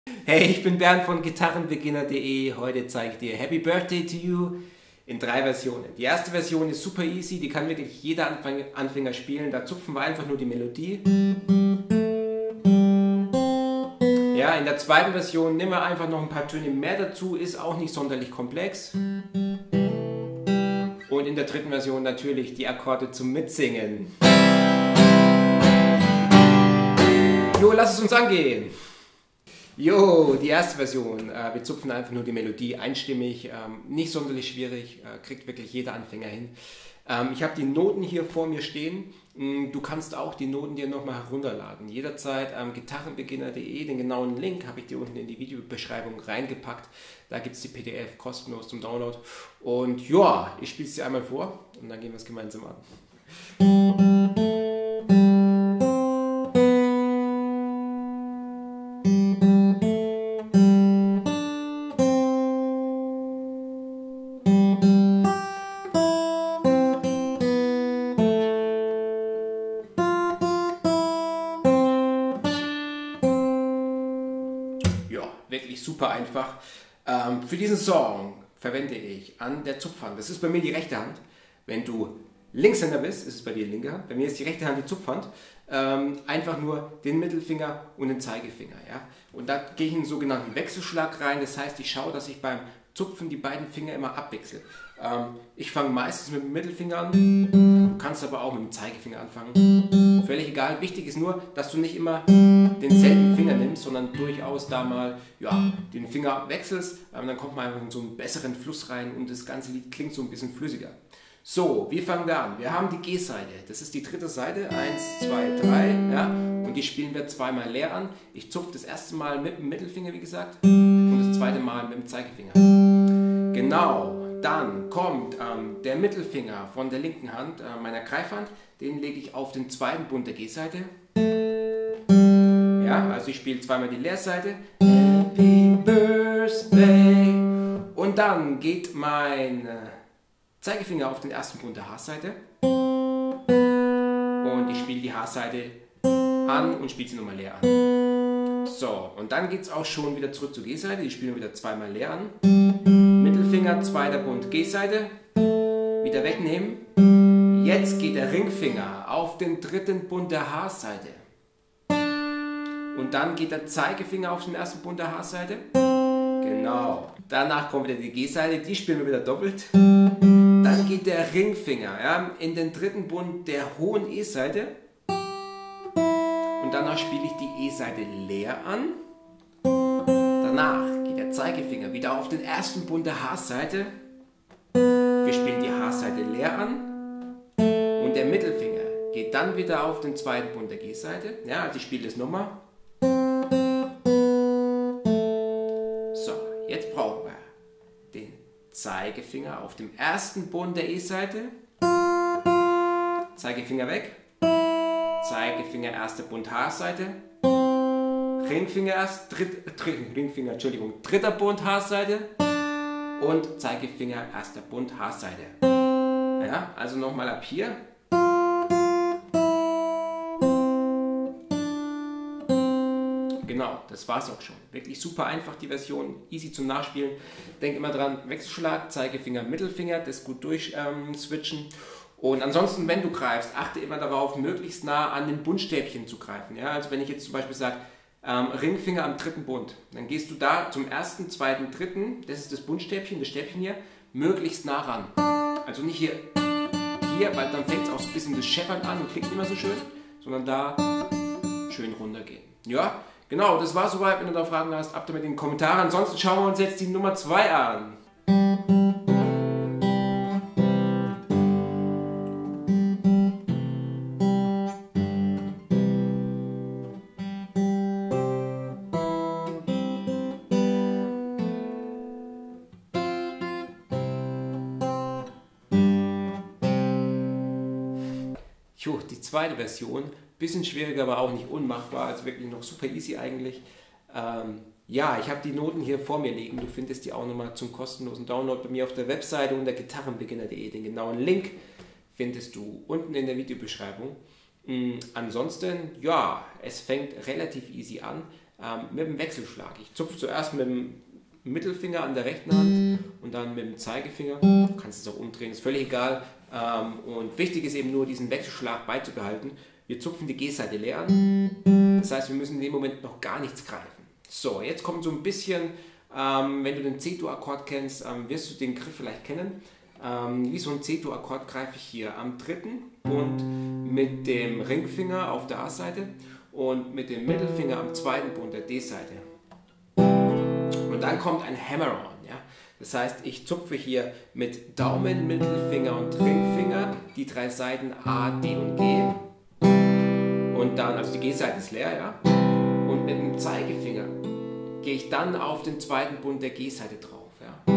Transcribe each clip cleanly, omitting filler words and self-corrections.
Hey, ich bin Bernd von Gitarrenbeginner.de. Heute zeige ich dir Happy Birthday to You in 3 Versionen. Die erste Version ist super easy, die kann wirklich jeder Anfänger spielen. Da zupfen wir einfach nur die Melodie. Ja, in der zweiten Version nehmen wir einfach noch ein paar Töne mehr dazu, ist auch nicht sonderlich komplex. Und in der dritten Version natürlich die Akkorde zum Mitsingen. Jo, lass es uns angehen! Jo, die erste Version. Wir zupfen einfach nur die Melodie einstimmig, nicht sonderlich schwierig, kriegt wirklich jeder Anfänger hin. Ich habe die Noten hier vor mir stehen. Du kannst auch die Noten dir nochmal herunterladen. Jederzeit Gitarrenbeginner.de, den genauen Link habe ich dir unten in die Videobeschreibung reingepackt. Da gibt es die PDF kostenlos zum Download. Und ja, ich spiele es dir einmal vor und dann gehen wir es gemeinsam an. Ja, wirklich super einfach. Für diesen Song verwende ich an der Zupfhand. Das ist bei mir die rechte Hand. Wenn du Linkshänder bist, ist es bei dir die linke Hand. Bei mir ist die rechte Hand die Zupfhand. Einfach nur den Mittelfinger und den Zeigefinger. Ja? Und da gehe ich in einen sogenannten Wechselschlag rein. Das heißt, ich schaue, dass ich beim Zupfen die beiden Finger immer abwechsel. Ich fange meistens mit dem Mittelfinger an. Du kannst aber auch mit dem Zeigefinger anfangen. Völlig egal. Wichtig ist nur, dass du nicht immer denselben Finger nimmst, sondern durchaus da mal den Finger wechselst. Dann kommt man einfach in so einen besseren Fluss rein und das ganze Lied klingt so ein bisschen flüssiger. So, wie fangen wir an? Wir haben die G-Seite. Das ist die dritte Seite. 1, 2, 3. Ja? Und die spielen wir zweimal leer an. Ich zupfe das erste Mal mit dem Mittelfinger, wie gesagt, und das zweite Mal mit dem Zeigefinger. Genau. Dann kommt der Mittelfinger von der linken Hand, meiner Greifhand, den lege ich auf den zweiten Bund der G-Seite. Ja, also ich spiele zweimal die Leerseite. Happy Birthday. Und dann geht mein Zeigefinger auf den ersten Bund der H-Seite. Und ich spiele die H-Seite an und spiele sie nochmal leer an. So, und dann geht es auch schon wieder zurück zur G-Seite. Die spielen wir wieder zweimal leer an. Mittelfinger, zweiter Bund G-Seite, wieder wegnehmen. Jetzt geht der Ringfinger auf den dritten Bund der H-Seite. Und dann geht der Zeigefinger auf den ersten Bund der H-Seite. Genau. Danach kommt wieder die G-Seite, die spielen wir wieder doppelt. Dann geht der Ringfinger in den dritten Bund der hohen E-Seite. Und danach spiele ich die E-Seite leer an. Danach geht der Zeigefinger wieder auf den ersten Bund der H-Seite. Wir spielen die H-Seite leer an. Und der Mittelfinger geht dann wieder auf den zweiten Bund der G-Seite. Ja, also ich spiele das nochmal. So, jetzt brauchen wir den Zeigefinger auf dem ersten Bund der E-Seite. Zeigefinger weg. Zeigefinger erster Bund H-Seite. Ringfinger dritter Bund H-Seite und Zeigefinger erster Bund H-Seite. Ja, also nochmal ab hier. Genau, das war's auch schon. Wirklich super einfach die Version, easy zum Nachspielen. Denk immer dran, Wechselschlag, Zeigefinger, Mittelfinger, das gut durchswitchen. Und ansonsten, wenn du greifst, achte immer darauf, möglichst nah an den Bundstäbchen zu greifen. Ja, also wenn ich jetzt zum Beispiel sage, Ringfinger am dritten Bund. Dann gehst du da zum ersten, zweiten, dritten, das ist das Bundstäbchen, das Stäbchen hier, möglichst nah ran. Also nicht hier, weil dann fängt es auch so ein bisschen das Scheppern an und klingt nicht mehr so schön, sondern da schön runtergehen. Ja, genau, das war soweit. Wenn du da Fragen hast, ab damit in den Kommentaren. Ansonsten schauen wir uns jetzt die Nummer 2 an. Jo, die zweite Version, bisschen schwieriger, aber auch nicht unmachbar, also wirklich noch super easy eigentlich. Ja, ich habe die Noten hier vor mir liegen, du findest die auch nochmal zum kostenlosen Download bei mir auf der Webseite unter gitarrenbeginner.de. Den genauen Link findest du unten in der Videobeschreibung. Ansonsten, ja, es fängt relativ easy an. mit dem Wechselschlag. Ich zupfe zuerst mit dem Mittelfinger an der rechten Hand und dann mit dem Zeigefinger. Du kannst es auch umdrehen, ist völlig egal. Und wichtig ist eben nur, diesen Wechselschlag beizubehalten. Wir zupfen die G-Seite leer an. Das heißt, wir müssen in dem Moment noch gar nichts greifen. So, jetzt kommt so ein bisschen, wenn du den C-Dur-Akkord kennst, wirst du den Griff vielleicht kennen. Wie so ein C-Dur-Akkord greife ich hier am dritten Bund mit dem Ringfinger auf der A-Seite und mit dem Mittelfinger am zweiten Bund der D-Seite. Und dann kommt ein Hammer-On. Ja? Das heißt, ich zupfe hier mit Daumen, Mittelfinger und Ringfinger die drei Saiten A, D und G. Und dann, also die G-Seite ist leer, ja. Und mit dem Zeigefinger gehe ich dann auf den zweiten Bund der G-Seite drauf, ja.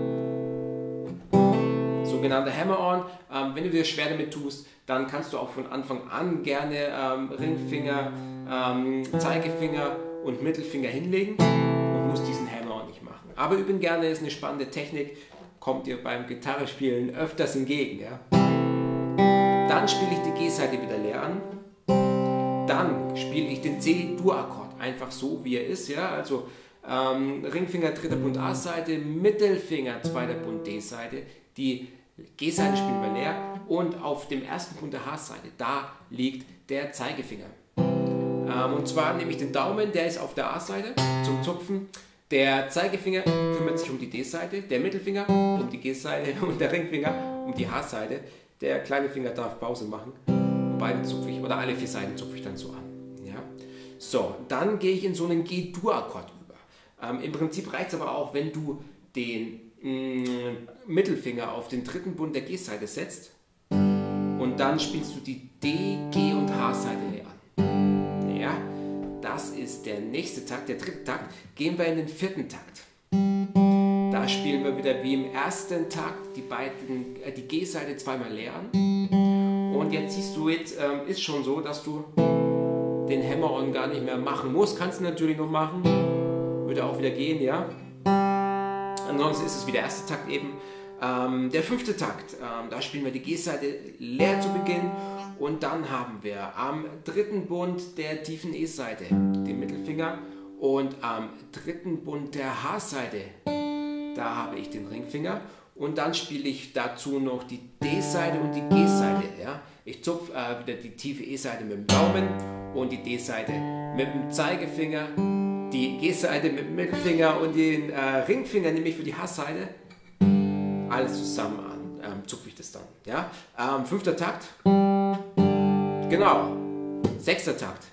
Sogenannter Hammer-On. Wenn du dir schwer damit tust, dann kannst du auch von Anfang an gerne Ringfinger, Zeigefinger und Mittelfinger hinlegen und musst diesen Hammer-On nicht machen. Aber üben gerne, ist eine spannende Technik, kommt dir beim Gitarrespielen öfters entgegen, ja. Dann spiele ich die G-Seite wieder leer an. Dann spiele ich den C-Dur-Akkord einfach so, wie er ist. Ja? Also Ringfinger, dritter Bund A-Seite, Mittelfinger, zweiter Bund D-Seite. Die G-Seite spielen wir leer und auf dem ersten Bund der H-Seite, da liegt der Zeigefinger. Und zwar nehme ich den Daumen, der ist auf der A-Seite zum Zupfen. Der Zeigefinger kümmert sich um die D-Seite, der Mittelfinger um die G-Seite und der Ringfinger um die H-Seite. Der kleine Finger darf Pause machen. Beide zupfe ich, oder alle vier Seiten zupfe ich dann so an. Ja? So, dann gehe ich in so einen G-Dur-Akkord über. Im Prinzip reicht es aber auch, wenn du den Mittelfinger auf den dritten Bund der G-Seite setzt und dann spielst du die D, G und H-Seite leer an. Ja? Das ist der nächste Takt, der dritte Takt. Gehen wir in den vierten Takt. Da spielen wir wieder wie im ersten Takt die G-Seite zweimal leer an. Und jetzt siehst du, jetzt ist schon so, dass du den Hammer-On gar nicht mehr machen musst. Kannst du natürlich noch machen, würde auch wieder gehen, ja. Ansonsten ist es wie der erste Takt eben. Der fünfte Takt, da spielen wir die G-Seite leer zu Beginn und dann haben wir am dritten Bund der tiefen E-Seite den Mittelfinger und am dritten Bund der H-Seite, da habe ich den Ringfinger. Und dann spiele ich dazu noch die D-Seite und die G-Seite. Ja? Ich zupfe wieder die tiefe E-Seite mit dem Daumen und die D-Seite mit dem Zeigefinger, die G-Seite mit dem Mittelfinger und den Ringfinger nehme ich für die H-Seite. Alles zusammen an, zupfe ich das dann. Ja? Fünfter Takt. Genau. Sechster Takt.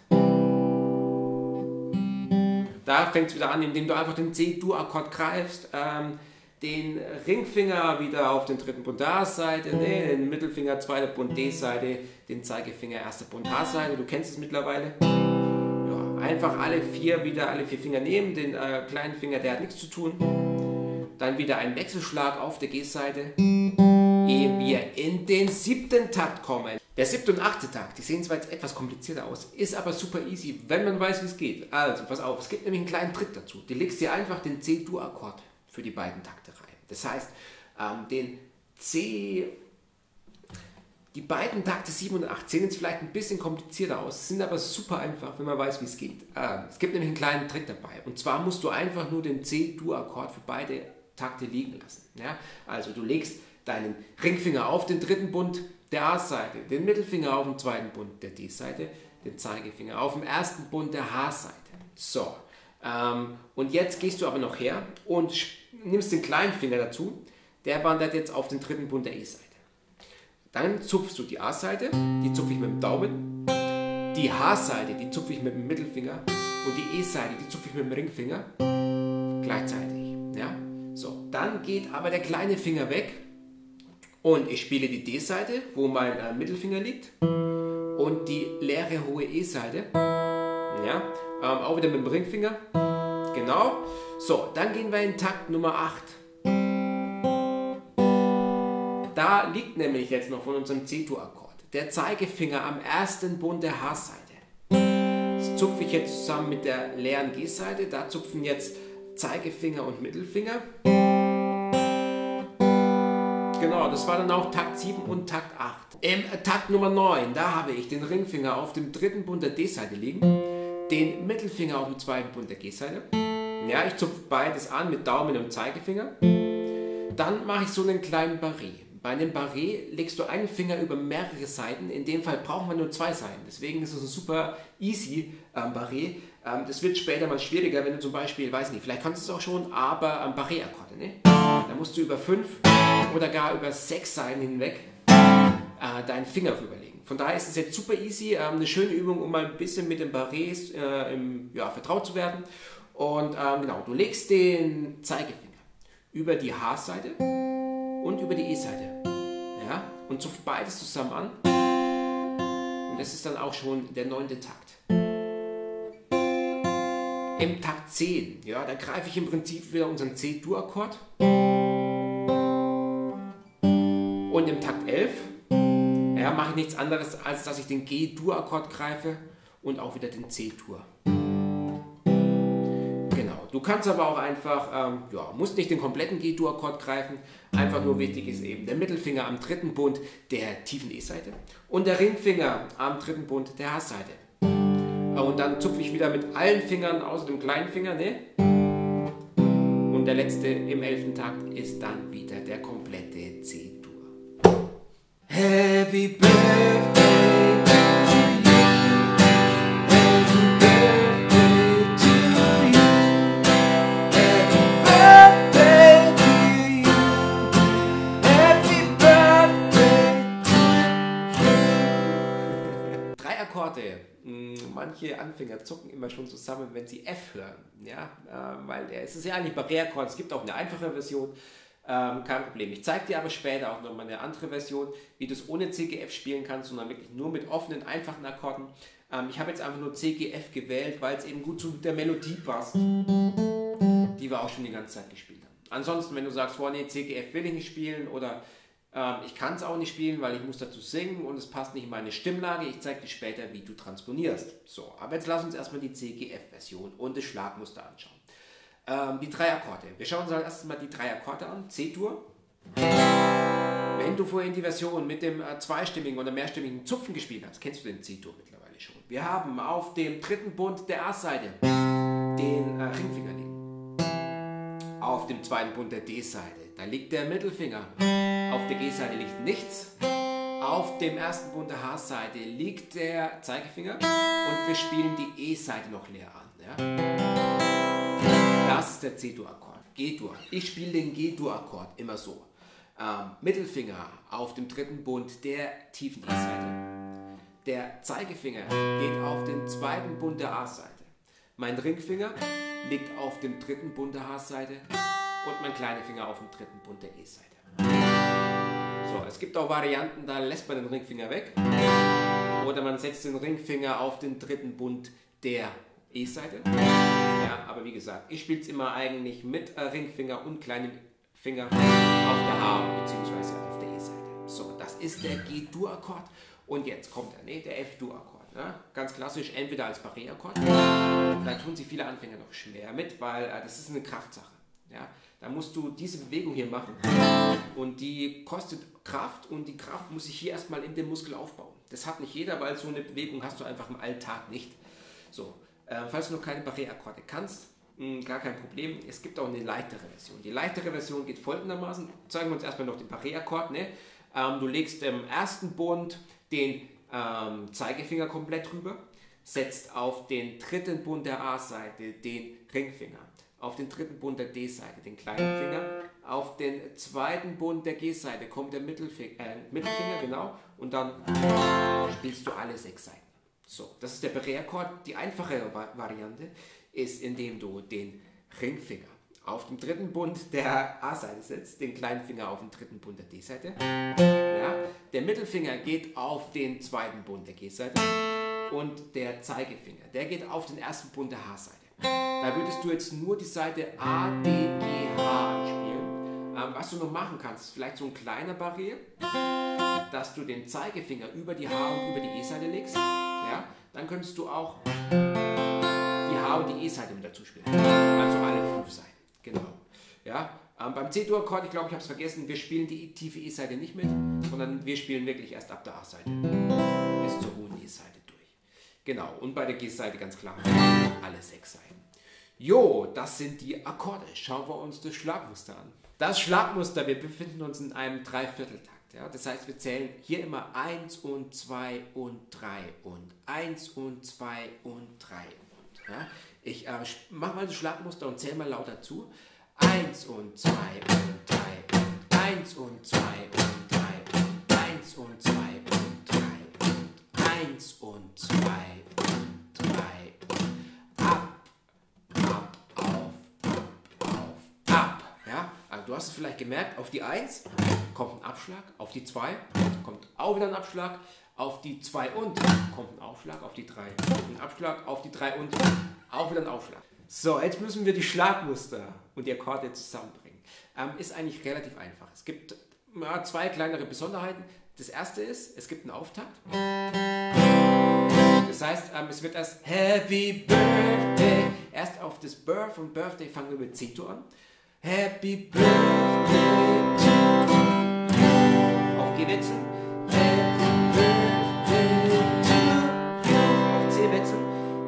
Da fängt es wieder an, indem du einfach den C-Dur-Akkord greifst. Den Ringfinger wieder auf den dritten Bund der A-Seite, den Mittelfinger zweiter Bund D-Seite, den Zeigefinger erster Bund H-Seite, du kennst es mittlerweile. Ja, einfach alle vier Finger nehmen, den kleinen Finger, der hat nichts zu tun. Dann wieder ein Wechselschlag auf der G-Seite, ehe wir in den siebten Takt kommen. Der siebte und achte Takt, die sehen zwar jetzt etwas komplizierter aus, ist aber super easy, wenn man weiß, wie es geht. Also, pass auf, es gibt nämlich einen kleinen Trick dazu. Du legst dir einfach den C-Dur-Akkord für die beiden Takte rein. Das heißt, die beiden Takte 7 und 8 sehen jetzt vielleicht ein bisschen komplizierter aus, sind aber super einfach, wenn man weiß, wie es geht. Es gibt nämlich einen kleinen Trick dabei. Und zwar musst du einfach nur den C-Dur-Akkord für beide Takte liegen lassen. Ja? Also du legst deinen Ringfinger auf den dritten Bund der A-Seite, den Mittelfinger auf den zweiten Bund der D-Seite, den Zeigefinger auf dem ersten Bund der H-Seite. So, und jetzt gehst du aber noch her und nimmst den kleinen Finger dazu, der wandert jetzt auf den dritten Bund der E-Seite. Dann zupfst du die A-Seite, die zupfe ich mit dem Daumen, die H-Seite, die zupfe ich mit dem Mittelfinger und die E-Seite, die zupfe ich mit dem Ringfinger gleichzeitig. Ja? So, dann geht aber der kleine Finger weg und ich spiele die D-Seite, wo mein Mittelfinger liegt, und die leere hohe E-Seite, ja? Auch wieder mit dem Ringfinger. Genau. So, dann gehen wir in Takt Nummer 8. Da liegt nämlich jetzt noch von unserem C-Dur-Akkord der Zeigefinger am ersten Bund der H-Seite. Das zupfe ich jetzt zusammen mit der leeren G-Seite. Da zupfen jetzt Zeigefinger und Mittelfinger. Genau, das war dann auch Takt 7 und Takt 8. Im Takt Nummer 9, da habe ich den Ringfinger auf dem dritten Bund der D-Seite liegen, den Mittelfinger auf dem zweiten Bund der G-Seite. Ja, ich zupfe beides an mit Daumen und Zeigefinger. Dann mache ich so einen kleinen Barré. Bei einem Barré legst du einen Finger über mehrere Seiten. In dem Fall brauchen wir nur 2 Seiten. Deswegen ist es ein super easy Barré. Das wird später mal schwieriger, wenn du zum Beispiel, weiß nicht, vielleicht kannst du es auch schon, aber Barré-Akkorde. Ne? Da musst du über 5 oder gar über 6 Seiten hinweg deinen Finger rüberlegen. Von daher ist es jetzt super easy, eine schöne Übung, um mal ein bisschen mit den Barrés vertraut zu werden. Und genau, du legst den Zeigefinger über die H-Seite und über die E-Seite. Ja? Und zupft beides zusammen an. Und das ist dann auch schon der 9. Takt. Im Takt 10, ja, da greife ich im Prinzip wieder unseren C-Dur-Akkord. Und im Takt 11 ja, mache ich nichts anderes, als dass ich den G-Dur-Akkord greife und auch wieder den C-Dur. Genau, du kannst aber auch einfach, musst nicht den kompletten G-Dur-Akkord greifen, einfach nur wichtig ist eben der Mittelfinger am 3. Bund der tiefen E-Seite und der Ringfinger am 3. Bund der H-Seite. Und dann zupfe ich wieder mit allen Fingern außer dem kleinen Finger, ne? Und der letzte im 11. Takt ist dann wieder der komplette C-Dur. Happy Birthday to you. Happy Birthday to you. Happy Birthday to you. Happy Birthday to you. 3 Akkorde. Manche Anfänger zucken immer schon zusammen, wenn sie F hören. Ja? Weil es ist ja eigentlich Barré-Akkord. Es gibt auch eine einfache Version. Kein Problem. Ich zeige dir aber später auch nochmal eine andere Version, wie du es ohne CGF spielen kannst, sondern wirklich nur mit offenen, einfachen Akkorden. Ich habe jetzt einfach nur CGF gewählt, weil es eben gut zu der Melodie passt, die wir auch schon die ganze Zeit gespielt haben. Ansonsten, wenn du sagst, nee, CGF will ich nicht spielen oder ich kann es auch nicht spielen, weil ich muss dazu singen und es passt nicht in meine Stimmlage, ich zeige dir später, wie du transponierst. So, aber jetzt lass uns erstmal die CGF-Version und das Schlagmuster anschauen. Die 3 Akkorde. Wir schauen uns als erstes mal die 3 Akkorde an. C-Dur. Wenn du vorhin die Version mit dem zweistimmigen oder mehrstimmigen Zupfen gespielt hast, kennst du den C-Dur mittlerweile schon. Wir haben auf dem 3. Bund der A-Seite den Ringfinger liegen. Auf dem 2. Bund der D-Seite, da liegt der Mittelfinger. Auf der G-Seite liegt nichts. Auf dem 1. Bund der H-Seite liegt der Zeigefinger und wir spielen die E-Seite noch leer an. Ja? Das ist der C-Dur-Akkord. G-Dur. Ich spiele den G-Dur-Akkord immer so. Mittelfinger auf dem 3. Bund der tiefen E-Seite. Der Zeigefinger geht auf den 2. Bund der A-Seite. Mein Ringfinger liegt auf dem 3. Bund der H-Seite und mein kleiner Finger auf dem 3. Bund der E-Seite. So, es gibt auch Varianten, da lässt man den Ringfinger weg. Oder man setzt den Ringfinger auf den 3. Bund der E-Seite. Ja, aber wie gesagt, ich spiele es immer eigentlich mit Ringfinger und kleinem Finger auf der H- bzw. auf der E-Seite. So, das ist der G-Dur-Akkord. Und jetzt kommt der F-Dur-Akkord. Ne? Ganz klassisch, entweder als Barré-Akkord. Da tun sich viele Anfänger noch schwer mit, weil das ist eine Kraftsache. Ja? Da musst du diese Bewegung hier machen und die kostet Kraft und die Kraft muss sich hier erstmal in dem Muskel aufbauen. Das hat nicht jeder, weil so eine Bewegung hast du einfach im Alltag nicht. So, falls du noch keine Barré-Akkorde kannst, gar kein Problem. Es gibt auch eine leichtere Version. Die leichtere Version geht folgendermaßen. Zeigen wir uns erstmal noch den Barré-Akkord. Ne? Du legst im 1. Bund den Zeigefinger komplett rüber, setzt auf den 3. Bund der A-Seite den Ringfinger, auf den 3. Bund der D-Seite den kleinen Finger, auf den 2. Bund der G-Seite kommt der Mittelfinger, genau, und dann spielst du alle 6 Seiten. So, das ist der Barré-Akkord. Die einfache Variante ist, indem du den Ringfinger auf dem 3. Bund der A-Seite setzt, den kleinen Finger auf den 3. Bund der D-Seite. Ja, der Mittelfinger geht auf den 2. Bund der G-Seite und der Zeigefinger, der geht auf den 1. Bund der H-Seite. Da würdest du jetzt nur die Seite A, D, G, H spielen. Was du noch machen kannst, ist vielleicht so ein kleiner Barré, dass du den Zeigefinger über die H- und über die E-Seite legst. Ja, dann könntest du auch die H- und die E-Seite mit dazu spielen. Also alle 5 Seiten. Genau. Ja, beim C-Dur-Akkord, ich glaube, ich habe es vergessen, wir spielen die tiefe E-Seite nicht mit, sondern wir spielen wirklich erst ab der A-Seite bis zur hohen E-Seite durch. Genau, und bei der G-Seite ganz klar alle 6 Seiten. Jo, das sind die Akkorde. Schauen wir uns das Schlagmuster an. Das Schlagmuster, wir befinden uns in einem Dreivierteltakt. Ja? Das heißt, wir zählen hier immer 1 und 2 und 3 und 1 und 2 und 3 und. Ja? Ich mache mal das Schlagmuster und zähle mal lauter zu. 1 und 2 und 3 und 1 und 2 und 3 und 1 und 2 und 3 und 1 und 2 und 3 und ab, ab, auf, ab. Ja? Also du hast es vielleicht gemerkt, auf die 1 kommt ein Abschlag, auf die 2 kommt auch wieder ein Abschlag, auf die 2 und kommt ein Aufschlag, auf die 3 kommt ein Abschlag, auf die 3 und auch wieder ein Aufschlag. So, jetzt müssen wir die Schlagmuster und die Akkorde zusammenbringen. Ist eigentlich relativ einfach. Es gibt 2 kleinere Besonderheiten. Das erste ist, es gibt einen Auftakt. Das heißt, es wird erst Happy Birthday. Erst auf das Birth und Birthday fangen wir mit C-Dur an. Happy Birthday to you. Auf G wechseln. Happy Birthday to you. Auf C wechseln.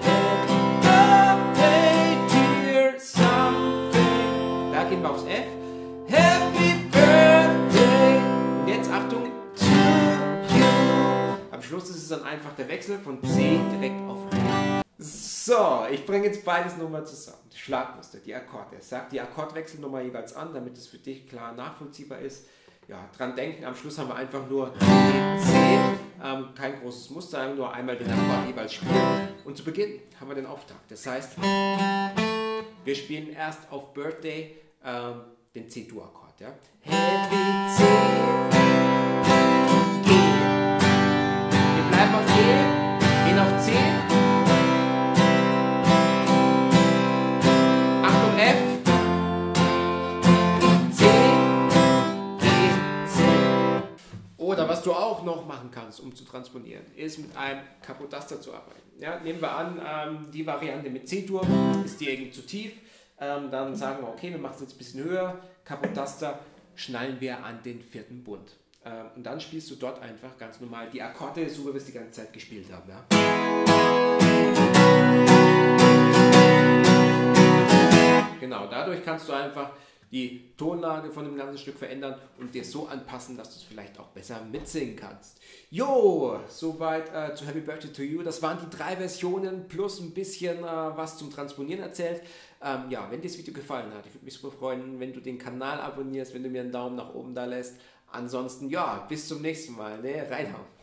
Gehen wir aufs F. Happy Birthday. Und jetzt Achtung. To you. Am Schluss ist es dann einfach der Wechsel von C direkt auf A. So, ich bringe jetzt beides nochmal zusammen. Das Schlagmuster, die Akkorde. Ich sage die Akkordwechselnummer jeweils an, damit es für dich klar nachvollziehbar ist. Ja, dran denken, am Schluss haben wir einfach nur D, C. Kein großes Muster, nur einmal den Akkord jeweils spielen. Und zu Beginn haben wir den Auftakt. Das heißt, wir spielen erst auf Birthday den C-Dur-Akkord. Ja? Happy C, G. Wir bleiben auf G, gehen auf C. Achtung F, C, G, C. Oder was du auch noch machen kannst, um zu transponieren, ist mit einem Capotaster zu arbeiten. Ja? Nehmen wir an, die Variante mit C-Dur ist die irgendwie zu tief. Dann sagen wir, okay, wir machen es jetzt ein bisschen höher, Capotaster schnallen wir an den 4. Bund. Und dann spielst du dort einfach ganz normal die Akkorde, so wie wir es die ganze Zeit gespielt haben. Ja? Genau, dadurch kannst du einfach die Tonlage von dem ganzen Stück verändern und dir so anpassen, dass du es vielleicht auch besser mitsingen kannst. Jo, soweit zu Happy Birthday to You. Das waren die 3 Versionen plus ein bisschen was zum Transponieren erzählt. Ja, wenn dir das Video gefallen hat, ich würde mich super freuen, wenn du den Kanal abonnierst, wenn du mir einen Daumen nach oben da lässt. Ansonsten, ja, bis zum nächsten Mal. Ne? Reinhauen.